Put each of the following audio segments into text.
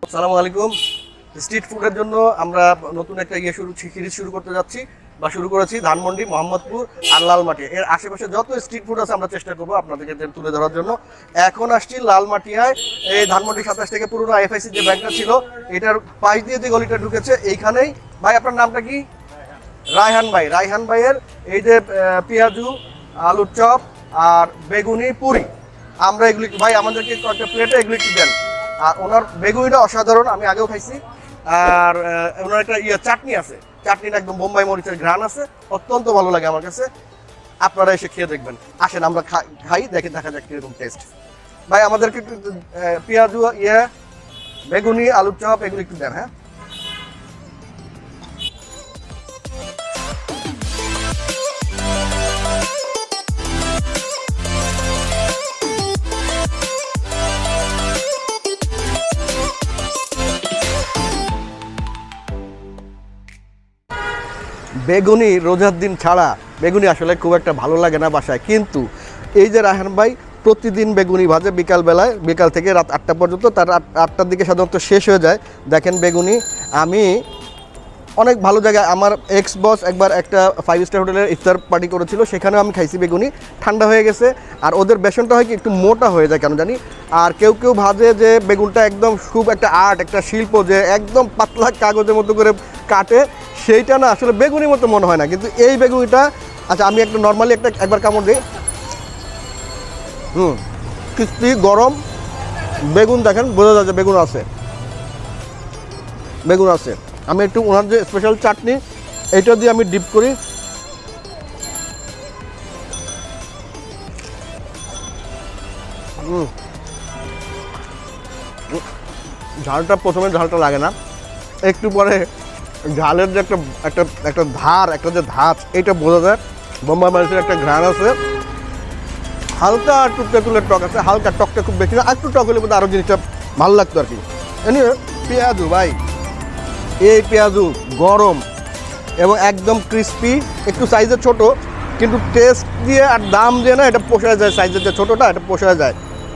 আসসালামু আলাইকুম। স্ট্রিট ফুডের জন্য আমরা নতুন একটা সিরিজ শুরু করতে যাচ্ছি বা শুরু করেছি। ধানমন্ডি, মোহাম্মদপুর আর লালমাটিয়া এর আশেপাশে যত স্ট্রিট ফুড আছে আমরা চেষ্টা করবো আপনাদেরকে তুলে ধরার জন্য। এখন আসছি লালমাটিয়ায়, এই ধানমন্ডি 27 থেকে পুরোনো আইএফআইস যে ব্যাংকটা ছিল এটার পাশ দিয়ে যে গলিটা ঢুকেছে এইখানেই। ভাই আপনার নামটা কি? রায়হান ভাই। রায়হান ভাইয়ের এই যে পেঁয়াজু, আলুর চপ আর বেগুনি পুরি, আমরা এগুলি ভাই আমাদেরকে কয়েকটা প্লেটে এগুলি একটু দেন। আর ওনার বেগুনিটা অসাধারণ, আমি আগেও খাইছি। আর ওনার একটা চাটনি আছে, চাটনিটা একদম বোম্বাই মরিচের ঘ্রাণ আছে, অত্যন্ত ভালো লাগে আমার কাছে। আপনারা এসে খেয়ে দেখবেন। আসেন আমরা খাই, দেখা যাক কিরকম টেস্ট। ভাই আমাদেরকে একটু পেঁয়াজু, বেগুনি, আলুর চপ এগুলো একটু দেন। হ্যাঁ, বেগুনি রোজার দিন ছাড়া বেগুনি আসলে খুব একটা ভালো লাগে না বাসায়, কিন্তু এই যে রায়হান ভাই প্রতিদিন বেগুনি ভাজে বিকালবেলায়, বিকাল থেকে রাত 8টা পর্যন্ত। তার 8টার দিকে সাধারণত শেষ হয়ে যায়। দেখেন বেগুনি, আমি অনেক ভালো জায়গায়, আমার এক্স বস একবার একটা 5 স্টার হোটেলের ইফতার পার্টি করেছিল, সেখানেও আমি খাইছি বেগুনি, ঠান্ডা হয়ে গেছে। আর ওদের বেসনটা হয় কি একটু মোটা হয়ে যায় কেন জানি। আর কেউ কেউ ভাজে যে বেগুনটা একদম খুব একটা আর্ট, একটা শিল্প, যে একদম পাতলা কাগজের মতো করে কাটে, সেইটা না আসলে বেগুনির মতো মনে হয় না। কিন্তু এই বেগুনিটা, আচ্ছা আমি একটা নর্মালি একবার কামড় দিই। ক্রিস্পি গরম বেগুন, দেখেন বোঝা যাচ্ছে বেগুন আছে, বেগুন আছে। আমি একটু ওনার যে স্পেশাল চাটনি এইটা দিয়ে আমি ডিপ করি। ঝালটা প্রথমে ঝালটা লাগে না, একটু পরে ঝালের যে একটা ধার, একটা যে ধাঁচ, এইটা বোঝা যায়। বোম্বাই মরিচের একটা ঘ্রাণ আছে, হালকা একটু তেঁতুলের টক আছে, হালকা টকটা খুব বেশি না, একটু টক হলে বোধহয় আরও জিনিসটা ভালো লাগতো আর কি। এনিওয়ে পেঁয়াজু ভাই, এই পেঁয়াজু গরম এবং একদম ক্রিস্পি, একটু সাইজে ছোট, কিন্তু টেস্ট দিয়ে আর দাম দিয়ে না এটা পোষায় যায়। সাইজের যে ছোটোটা এটা পোষায় যায়।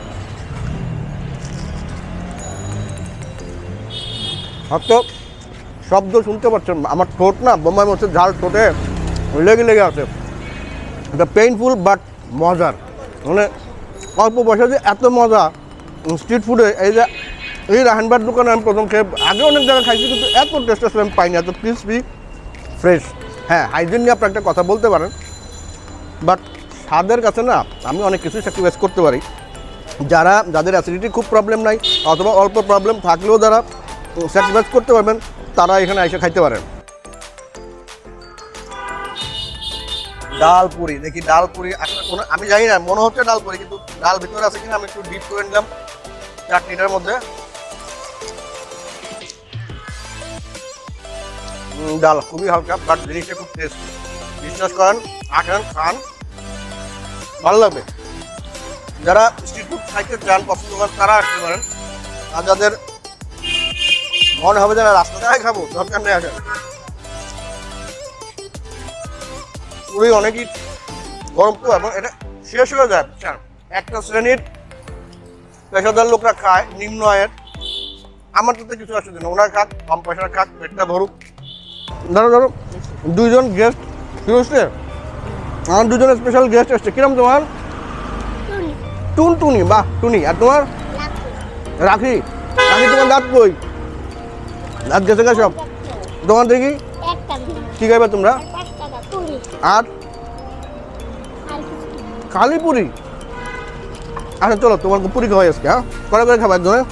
হয়তো শব্দ শুনতে পাচ্ছেন, আমার ঠোঁট না বোম্বাই মরিচের ঝাল ঠোঁটে লেগে আছে। এটা পেইনফুল বাট মজার, মানে অল্প পয়সা যে এত মজা স্ট্রিট ফুডে। এই রায়হান ভাইয়ের দোকানে আমি প্রথম খেয়ে, আগে অনেক জায়গায় খাইছি, কিন্তু এত টেস্ট আসলে আমি পাইনি, এত ক্রিসপি ফ্রেশ। হ্যাঁ, হাইজিন নিয়ে আপনি একটা কথা বলতে পারেন, বাট স্বাদের কাছে না আমি অনেক কিছুই স্যাক্রিফাইস করতে পারি। যাদের অ্যাসিডিটি খুব প্রবলেম নাই, অথবা অল্প প্রবলেম থাকলেও যারা স্যাক্রিফাইস করতে পারবেন, তারা এখানে এসে খাইতে পারেন। ডাল পুরি দেখি, ডাল পুরি আমি জানি না, মনে হচ্ছে ডাল পুরি, কিন্তু ডাল ভিতরে আছে কিনা আমি একটু ডিপ করে নিলাম চাটনিটার মধ্যে। ডাল খুবই হালকা, বাট জিনিসটা খুব টেস্টি। বিশ্বাস করেন, আসেন খান, ভালো লাগবে। যারা স্ট্রিট ফুড খাইতে চান, পছন্দ করেন, তারা আসতে পারেন। আর যাদের মনে হবে যারা রাস্তায় খাবো, দরকার নেই, আসেন। পুরি অনেকই গরম তো, এবং এটা শেষ হয়ে যায়। একটা শ্রেণীর পেশাদার লোকরা খায়, নিম্ন আয়ের, আমার তাতে কিছু আসে না। ওনার খাক, কম পয়সার খাক, পেটটা ভরুক। ধরো দুইজন গেস্ট কি হচ্ছে, আমার দুজনের স্পেশাল গেস্ট আসছে। কিরম তোমার? টুনটুনি, বাহ টুনি। আর তোমার? রাখি। রাখি তোমার দাঁত কই? দাঁত গেছে গা সব? তোমার দেখি কি খাইবে তোমরা? আর খালি পুরি? আচ্ছা চলো, তোমার পুরি খাওয়াই আজকে। হ্যাঁ, করে করে খাবার একজনে।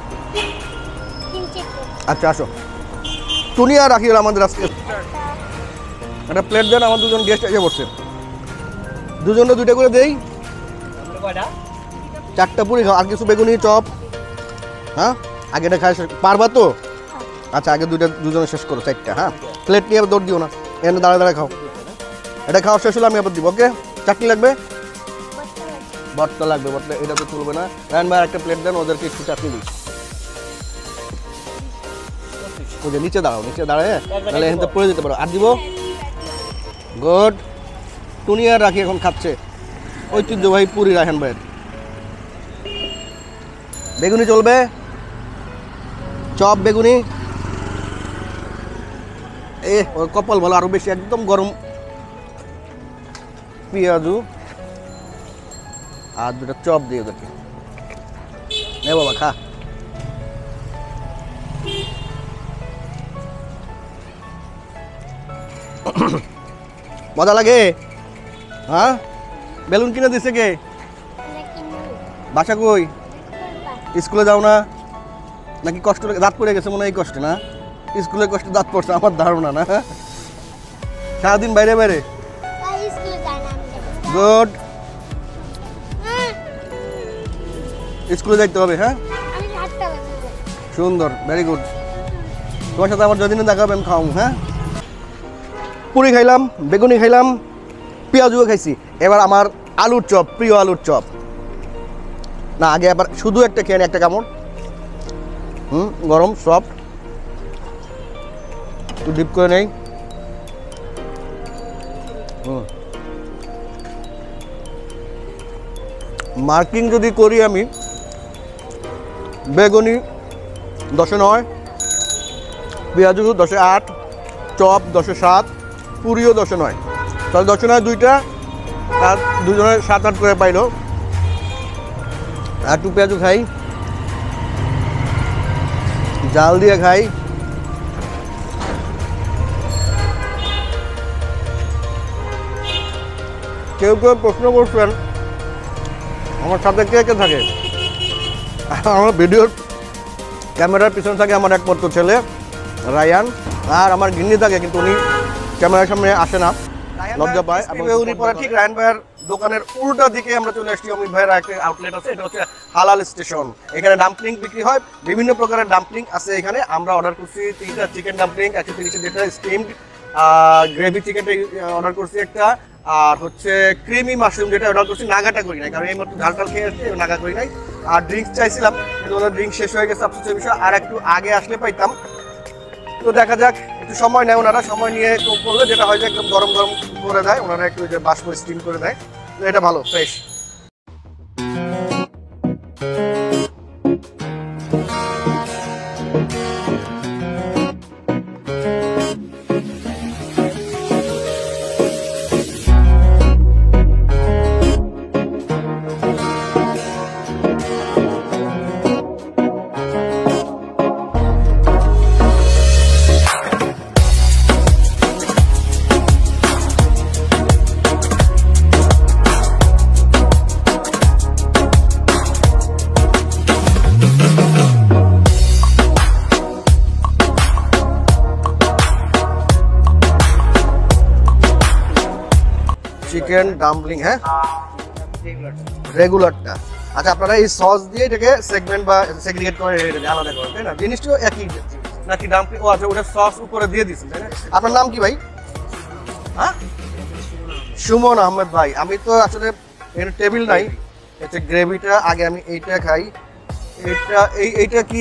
আচ্ছা আসো, টুনি আর রাখি হলো আমাদের আজকে। একটা প্লেট দেন, আমার দুজন গেস্ট এসে বসছে, দুজনে দুইটা করে দেই। 4টা পুরি খাও, আর কিছু বেগুনি চপ। হ্যাঁ, আগে এটা খাই পারবা তো? আচ্ছা আগে দুজনে শেষ করো 4টা। হ্যাঁ, প্লেট নিয়ে দৌড় দিও না, এনে দাঁড়ায় দাঁড়ায় খাও। এটা খাওয়া শেষ হলে আমি আবার দিব। ওকে, চাটনি লাগবে? ভর্তা লাগবে। ভর্তা এটা তো চলবে না। রায়হান ভাই একটা প্লেট দেন, ওদেরকে একটু চাটনি দিই। ওই যে নিচে দাঁড়াও, নিচে দাঁড়ায় তাহলে এখান থেকে পড়ে যেতে পারো। আর দিব? গুড। টুনি আর রাখি এখন খাচ্ছে ঐতিহ্যবাহী পুরি রায়হান ভাইয়ের। বেগুনি চলবে? চপ বেগুনি ওর কপাল ভালো, আরো বেশি একদম গরম পেঁয়াজু আর দুটা চপ দিয়ে ওদেরকে নে বাবা খা। মজা লাগে? হ্যাঁ, বেলুন কিনে দিছে কে? বাসা কই? স্কুলে যাও না নাকি? কষ্ট দাঁত পড়ে গেছে মনে হয়, এই কষ্ট না? স্কুলে কষ্ট দাঁত পড়ছে আমার ধারণা না। সারাদিন বাইরে বাইরে, গুড। স্কুলে যাইতে হবে, হ্যাঁ সুন্দর, ভেরি গুড। তোমার সাথে আমার যদিন দেখাবে আমি খাওয়াবো, হ্যাঁ। পুরি খাইলাম, বেগুনি খাইলাম, পেঁয়াজুও খাইছি। এবার আমার আলুর চপ, প্রিয় আলুর চপ। না আগে আবার শুধু একটা খেয়ে নি, একটা কামড়। গরম সফট, একটু ডিপ করে নেই। মার্কিং যদি করি আমি, বেগুনি 10-9, পেঁয়াজু 10-8, চপ 10-7, পুরিও 10-9, তাহলে 10-9 দুইটা আর দুজনের 7-8 করে পাইলো। আর একটু পেঁয়াজু খাই, জাল দিয়ে খাই। কেউ কেউ প্রশ্ন করছেন আমার সাথে কে কে থাকে। আমার ভিডিওর ক্যামেরার পিছনে থাকে আমার একমাত্র ছেলে রায়ান, আর আমার গিন্নি থাকে, কিন্তু উনি ক্যামেরার সামনে আসে না, লজ্জা পায়। উনি পরে ঠিক রায়ান ভাইয়ের দোকানের উল্টা দিকে আমরা চলে আসছি। অমিত ভাইয়ের একটা আউটলেট আছে, এটা হচ্ছে হালাল স্টেশন। এখানে ডাম্পলিং বিক্রি হয়, বিভিন্ন প্রকারের ডাম্পলিং আছে এখানে। আমরা অর্ডার করছি 3টা চিকেন ডাম্পলিং, 130 যেটা স্টিমড, গ্রেভি চিকেনটা অর্ডার করছি একটা, আর হচ্ছে ক্রিমি মাশরুম যেটা অর্ডার করছি। নাগাটা করি নাই, কারণ এই মাত্র ঝাল টাল খেয়ে আসছি, নাগা করি নাই। আর ড্রিঙ্কস চাইছিলাম, কিন্তু ওদের ড্রিঙ্কস শেষ হয়ে গেছে, আফসোসের বিষয়। আর একটু আগে আসলে পাইতাম। তো দেখা যাক, একটু সময় নেয় ওনারা, সময় নিয়ে করলে যেটা হয় যে একদম গরম গরম করে দেয় ওনারা, একটু যে বাষ্প স্টিম করে দেয়, তো এটা ভালো, ফ্রেশ। চিকেন ডাম্পলিং, হ্যাঁ রেগুলারটা। আচ্ছা, আপনারা এই সস দিয়ে এটাকে সেগমেন্ট বা সেগ্রিগেট করে আলাদা করেন, তাই না? জিনিসটা একই নাকি ডাম্পলিং? ও আচ্ছা, ওটা সস উপরে দিয়ে দিচ্ছেন, তাই না? আপনার নাম কি ভাই? হ্যাঁ, সুমন আহমেদ ভাই। আমি তো আসলে এর টেবিল নাই, হচ্ছে গ্রেভিটা আগে আমি এইটা খাই। এইটা কি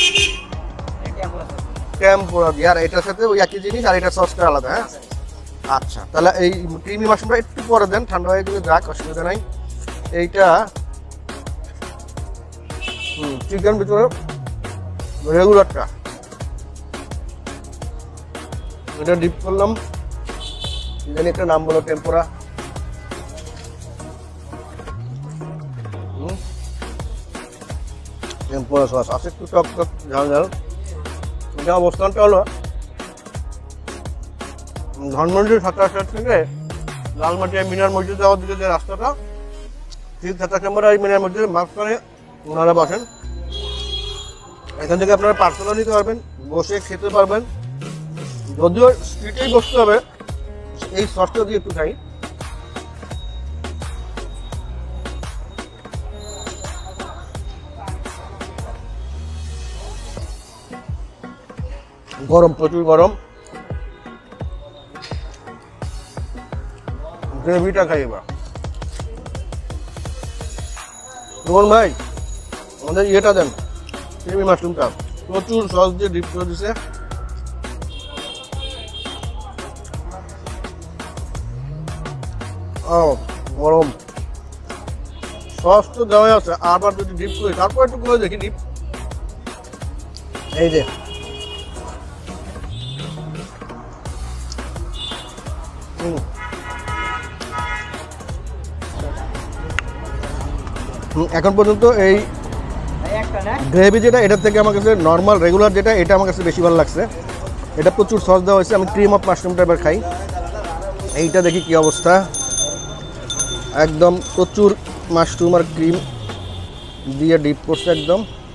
টেম্পোরা দিয়ে, আর এটার সাথে ওই একই জিনিস, আর এটা সসটা আলাদা, হ্যাঁ। আচ্ছা, তাহলে এই ক্রিমি মাশরুমটা একটু পরে দেন, ঠান্ডা হয়ে গেলে যাক, অসুবিধা নাই। এইটা চিকেন ভিতরে রেগুলারটা, এটা ডিপ করলাম, জানি একটা নাম বলো, টেম্পোরা। টেম্পোরা সস আছে, একটু টক টক ঝাল ঝাল। এটা অবস্থানটা হলো ধানমন্ডির 27 থেকে লালমাটিয়া মিনার মসজিদ যাওয়ার দিকে যে রাস্তাটা, ঠিক 27 নম্বর এই মিনার মসজিদের মাঝখানে ওনারা বসেন। এখান থেকে আপনারা পার্সেলও নিতে পারবেন, বসে খেতে পারবেন। যদিও স্ট্রিটেই বসতে হবে, এই সসটা দিয়ে একটু খাই। গরম, প্রচুর গরম। গ্রেভিটা খাই এবার। রোহন ভাই, আমাদের ইয়েটা দেন, ক্রিমি মাশরুমটা প্রচুর সস দিয়ে ডিপ করে দিছে। গরম সস তো দেওয়া আছে, আবার যদি ডিপ করি, তারপর একটু করে দেখি ডিপ। এই যে এখন পর্যন্ত এই গ্রেভি যেটা এটার থেকে আমার কাছে নর্মাল রেগুলার যেটা এটা আমার কাছে বেশি ভালো লাগছে। এটা প্রচুর সস দেওয়া হয়েছে। আমি ক্রিম অফ মাশরুমটা এবার খাই। এইটা দেখি কি অবস্থা। একদম প্রচুর মাশরুম আর ক্রিম দিয়ে ডিপ করছে একদম।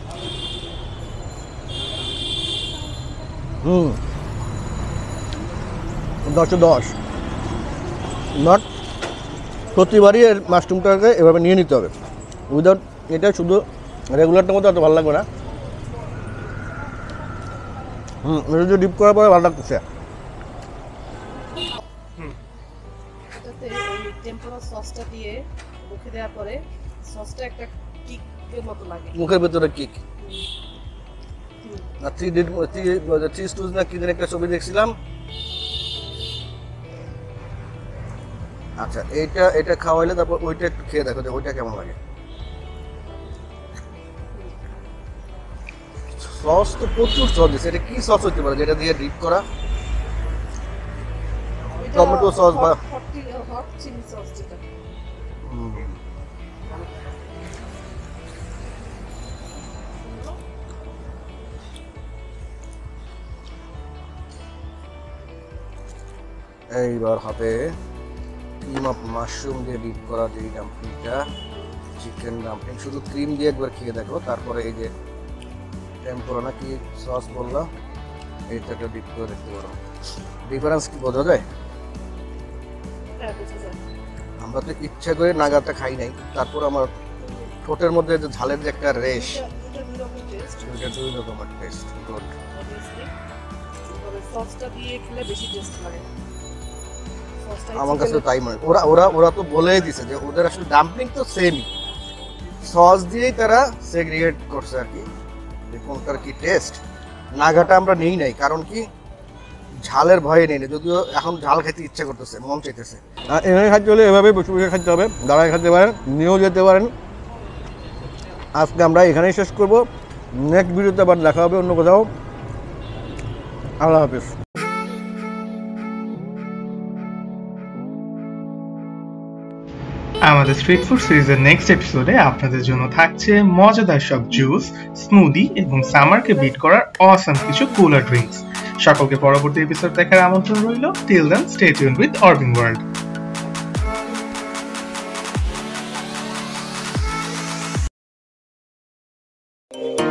10/10 নট প্রতিবারই এর মাশরুমটাকে এভাবে নিয়ে নিতে হবে। উইদাউট এটা শুধু রেগুলারটার মধ্যে অত ভালো লাগবে না। এটা যদি ডিপ করার পরে ভালো লাগতেছে। এটাতে ওই টেম্পোরা সসটা দিয়ে মুখে দেওয়ার পরে সসটা একটা কিকের মতো লাগে, মুখের ভেতরে কিক। আর থ্রি স্টুজ না কি যেন একটা ছবি দেখছিলাম। আচ্ছা এটা খাওয়াইলে তারপর ওইটা একটু খেয়ে দেখো যে ওইটা কেমন লাগে। সস তো প্রচুর সস দিচ্ছে। এটা কি সস হতে পারে যেটা দিয়ে ডিপ করা? টমেটো সস বা হট চিলি সস যেটা। এইবার হাতে ক্রিম অফ মাশরুম দিয়ে ডিপ করা যে ডাম্পলিংটা, চিকেন ডাম্পলিং শুধু ক্রিম দিয়ে একবার খেয়ে দেখো। তারপরে এই যে টেম্পোরা না কি সস বললাম এইটাকে ডিপ করে দেখতে পারো। ডিফারেন্স কি বোঝা যায়? আমরা তো ইচ্ছা করে নাগাটা খাই নাই, তারপর আমার ঠোঁটের মধ্যে যে ঝালের যে একটা রেশ, এটা দুই রকমের টেস্ট। গুড। সসটা দিয়ে খেলে বেশি টেস্ট লাগে। আমার কাছে তাই মনে। ওরা তো বলেই দিছে যে ওদের আসলে ডাম্পলিং তো সেমই, সস দিয়েই তারা সেগ্রিগেট করছে আর কি। কোনটার কি টেস্ট। নাগাটা আমরা নেই নাই কারণ কি ঝালের ভয়ে নেই না, যদিও এখন ঝাল খেতে ইচ্ছা করতেছে, মন চাইতেছে। এভাবে খাইতে হলে এভাবে বসে বসে খাইতে হবে, দাঁড়ায় খেতে পারেন, নিয়েও যেতে পারেন। আজকে আমরা এখানেই শেষ করব। নেক্সট ভিডিওতে আবার দেখা হবে অন্য কোথাও। আল্লাহ হাফিজ। আমাদের স্ট্রিট ফুড সিরিজের নেক্সট এপিসোডে আপনাদের জন্য থাকছে মজাদার সব জুস, স্মুদি এবং সামারকে বিট করার অসাম কিছু কুলার ড্রিঙ্কস। সকলকে পরবর্তী এপিসোড দেখার আমন্ত্রণ রইল। Till then stay tuned with Orbing world.